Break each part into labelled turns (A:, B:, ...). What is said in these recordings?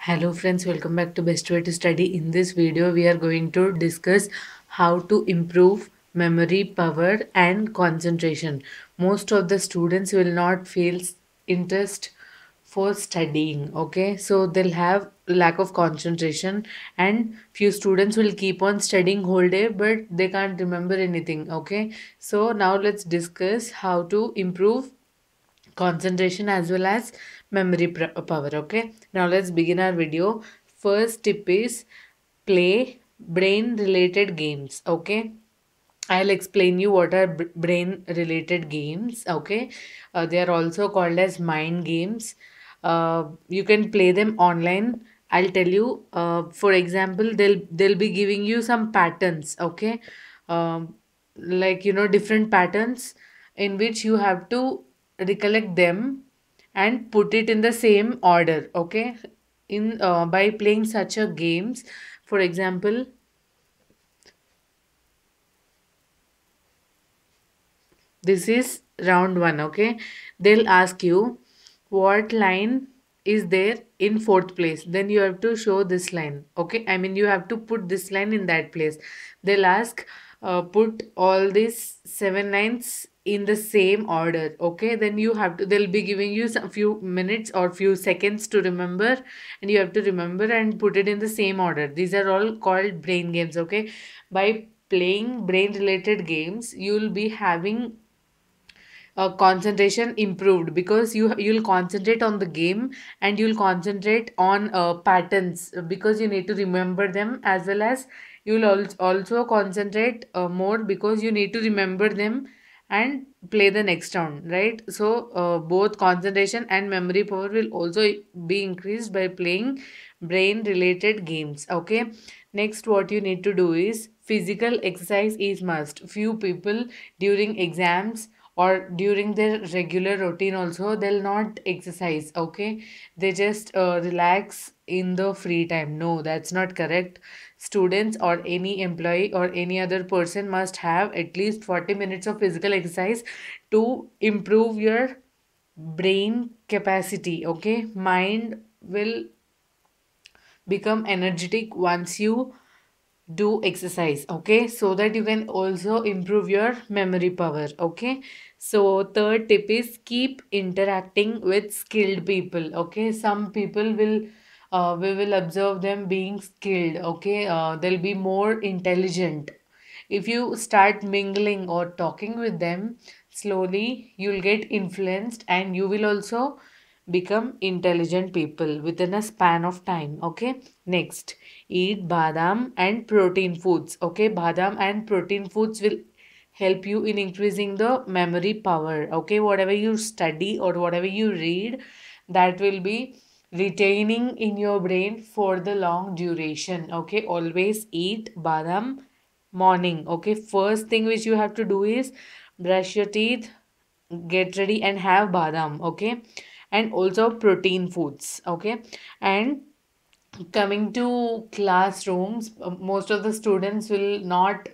A: Hello friends, welcome back to Best Way to Study. In this video, we are going to discuss how to improve memory power and concentration. Most of the students will not feel interest for studying, okay? So they'll have lack of concentration and few students will keep on studying whole day but they can't remember anything, okay? So now let's discuss how to improve concentration as well as power. Okay, now let's begin our video. First tip is play brain related games. Okay, I'll explain you what are brain related games. Okay, they are also called as mind games. You can play them online. I'll tell you, for example, they'll be giving you some patterns. Okay, like different patterns in which you have to recollect them and put it in the same order. Okay, in by playing such a games, for example, this is round one, okay? They'll ask you what line is there in fourth place. Then you have to show this line, okay? I mean, you have to put this line in that place. They'll ask, put all these seven lines in the same order, okay? Then you have to, they'll be giving you some few minutes or few seconds to remember, and you have to remember and put it in the same order. These are all called brain games, okay? By playing brain related games, you'll be having concentration improved because you'll concentrate on the game and you'll concentrate on patterns because you need to remember them, as well as you'll also concentrate more because you need to remember them and play the next round, right? So both concentration and memory power will also be increased by playing brain related games. Okay, next what you need to do is physical exercise is must. Few people during exams or during their regular routine also they'll not exercise, okay? They just relax in the free time. No, that's not correct. Students or any employee or any other person must have at least 40 minutes of physical exercise to improve your brain capacity, okay? Mind will become energetic once you do exercise, okay? So that you can also improve your memory power, okay? So third tip is keep interacting with skilled people, okay? Some people will we will observe them being skilled, okay? They'll be more intelligent. If you start mingling or talking with them, slowly you'll get influenced and you will also become intelligent people within a span of time, okay? Next, eat badam and protein foods, okay? Badam and protein foods will help you in increasing the memory power, okay? Whatever you study or whatever you read, that will be retaining in your brain for the long duration, okay? Always eat badam morning, okay? First thing which you have to do is brush your teeth, get ready and have badam, okay? And also protein foods, okay? And coming to classrooms, most of the students will not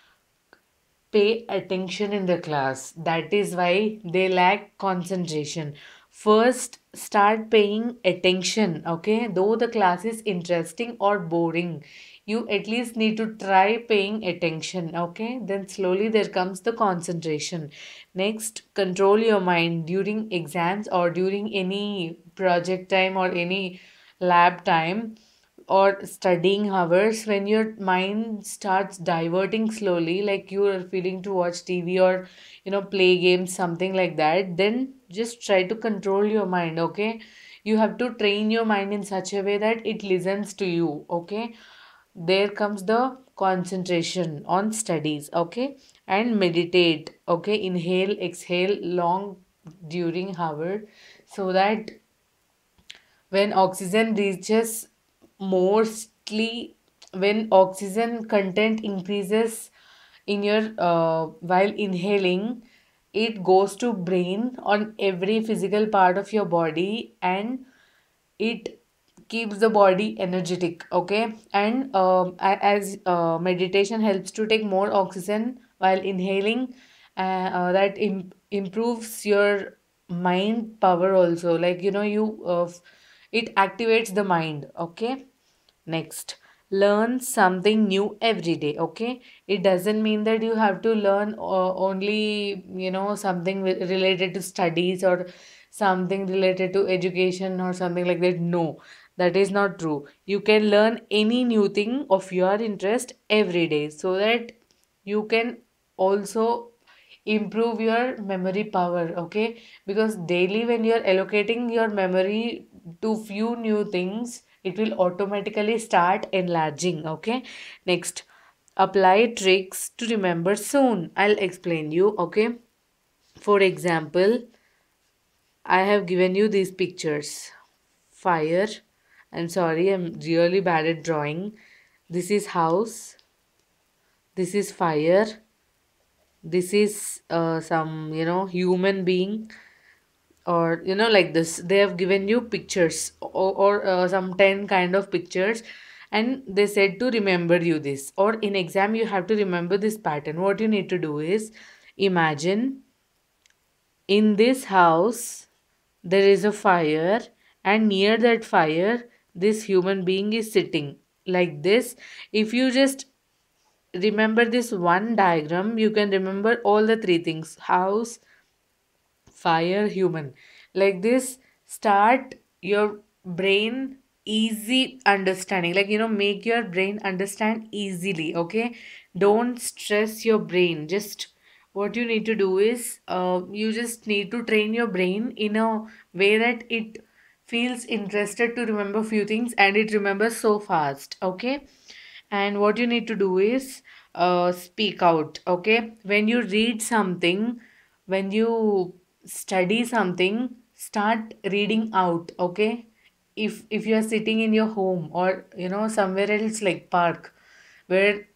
A: pay attention in the class. That is why they lack concentration. First, start paying attention, okay? Though the class is interesting or boring, you at least need to try paying attention, okay? Then slowly there comes the concentration. Next, control your mind during exams or during any project time or any lab time or studying hours. When your mind starts diverting slowly, like you are feeling to watch TV or play games, something like that, then just try to control your mind, okay? You have to train your mind in such a way that it listens to you, okay? There comes the concentration on studies, okay? And meditate, okay? Inhale, exhale long during hour, so that when oxygen reaches mostly when oxygen content increases in your while inhaling, it goes to brain on every physical part of your body and it keeps the body energetic, okay? And as meditation helps to take more oxygen while inhaling, that improves your mind power also, like you it activates the mind. Okay. Next, learn something new every day. Okay, it doesn't mean that you have to learn only, something related to studies or something related to education or something like that. No, that is not true. You can learn any new thing of your interest every day so that you can also improve your memory power. Okay, because daily when you're allocating your memory to few new things, it will automatically start enlarging. Okay. Next, apply tricks to remember soon. I'll explain you. Okay. For example, I have given you these pictures. Fire. I'm sorry, I'm really bad at drawing. This is house. This is fire. This is some, human being, or like this. They have given you pictures, or some 10 kind of pictures, and they said to remember you this, or in exam you have to remember this pattern. What you need to do is imagine in this house there is a fire, and near that fire this human being is sitting like this. If you just remember this one diagram, you can remember all the three things: house, fire, human. Like this, start your brain easy understanding. Like, make your brain understand easily. Okay. Don't stress your brain. Just what you need to do is you just need to train your brain in a way that it feels interested to remember few things and it remembers so fast. Okay. And what you need to do is speak out. Okay. When you read something, when you study something, start reading out. Okay. If you are sitting in your home, or somewhere else like park, where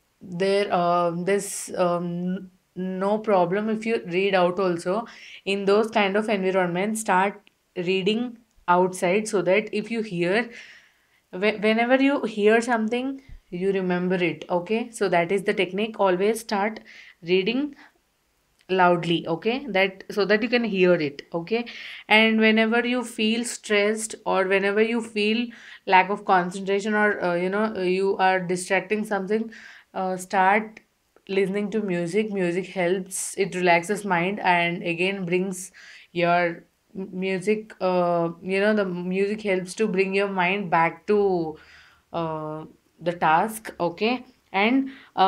A: there's no problem if you read out also. In those kind of environments, start reading outside, so that if you hear, whenever you hear something, you remember it. Okay, so that is the technique. Always start reading loudly. Okay, that so that you can hear it. Okay. And whenever you feel stressed, or whenever you feel lack of concentration, or you are distracting something, start listening to music. Music helps, it relaxes mind, and again brings your music, the music helps to bring your mind back to uh, the task. Okay. And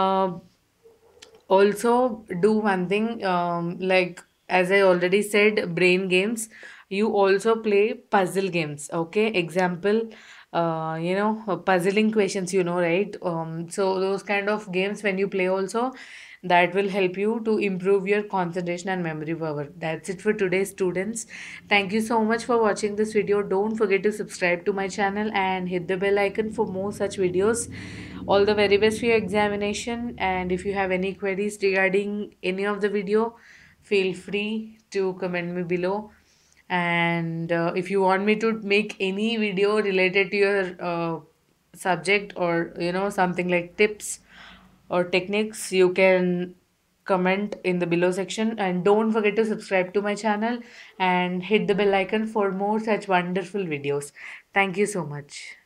A: also do one thing, like as I already said, brain games. You also play puzzle games. Okay, example, puzzling questions, right? So those kind of games, when you play also, that will help you to improve your concentration and memory power. That's it for today, students. Thank you so much for watching this video. Don't forget to subscribe to my channel and hit the bell icon for more such videos. All the very best for your examination, and if you have any queries regarding any of the video, feel free to comment me below. And if you want me to make any video related to your subject, or something like tips or techniques, you can comment in the below section. And don't forget to subscribe to my channel and hit the bell icon for more such wonderful videos. Thank you so much.